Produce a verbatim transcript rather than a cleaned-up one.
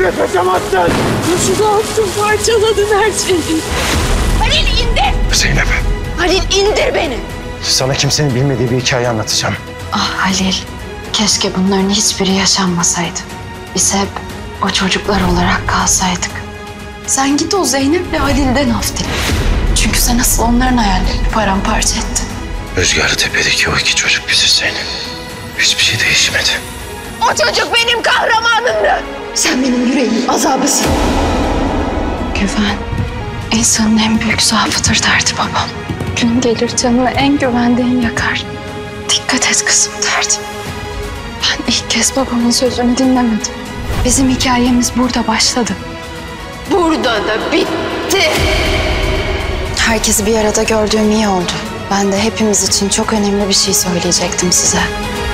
Öyle kaçamazsın. Nasıl attın, parçaladın her şeyi. Halil indir. Zeynep. Halil indir beni. Sana kimsenin bilmediği bir hikaye anlatacağım. Ah Halil, keşke bunların hiçbiri yaşanmasaydı. Biz hep o çocuklar olarak kalsaydık. Sen git o Zeynep'le Halil'den af dile. Çünkü sen asıl onların hayallerini paramparça ettin. Rüzgarlı Tepe'deki o iki çocuk biziz Zeynep. Hiçbir şey değişmedi. O çocuk benim kahramanımdı. Sen benim yüreğimin azabısın. Güven, insanın en büyük zaafıdır derdi babam. Gün gelir canını en güvendiğin yakar. Dikkat et kızım derdi. Ben ilk kez babamın sözünü dinlemedim. Bizim hikayemiz burada başladı. Burada da bitti. Herkesi bir arada gördüğüm iyi oldu. Ben de hepimiz için çok önemli bir şey söyleyecektim size.